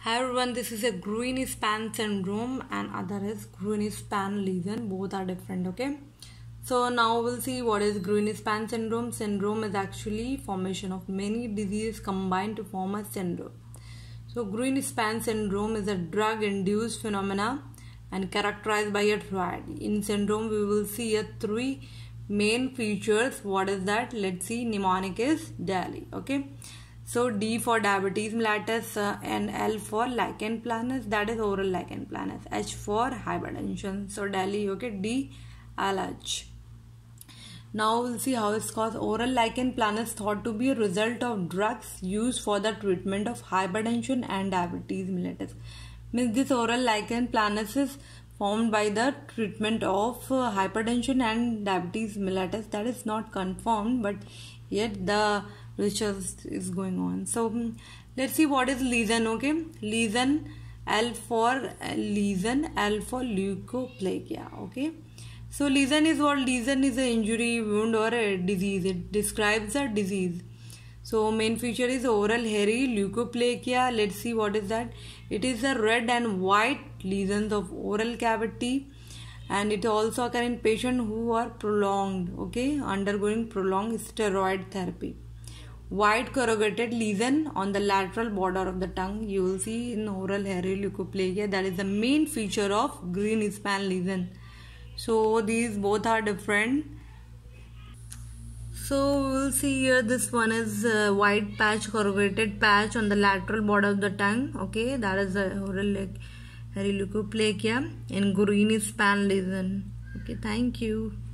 Hi everyone, this is a Green-Span syndrome and other is Green-Span lesion. Both are different, okay? So now we'll see what is Green-Span syndrome. Syndrome is actually formation of many diseases combined to form a syndrome. So Green-Span syndrome is a drug-induced phenomena and characterized by a triad. In syndrome, we will see three main features. What is that? Let's see. Mnemonic is DALI, okay? So D for diabetes mellitus and L for lichen planus, that is oral lichen planus. H for hypertension. So DALI, okay, D, LH. Now we'll see how it's caused. Oral lichen planus thought to be a result of drugs used for the treatment of hypertension and diabetes mellitus. Means this oral lichen planus is formed by the treatment of hypertension and diabetes mellitus. That is not confirmed, but yet the research is going on. So let's see what is lesion. Okay, lesion, L for lesion, L for leukoplakia. Okay, so lesion is what? Lesion is an injury, wound or a disease. It describes a disease. So main feature is oral hairy leukoplakia. Let's see what is that. It is a red and white lesions of oral cavity, and it also occur in patients who are undergoing prolonged steroid therapy. White corrugated lesion on the lateral border of the tongue. You will see in oral hairy leukoplakia. That is the main feature of Green-Span lesion. So these both are different. So we'll see here, this one is white patch, corrugated patch on the lateral border of the tongue. Okay, that is the oral hairy leukoplakia in Green-Span lesion. Okay, thank you.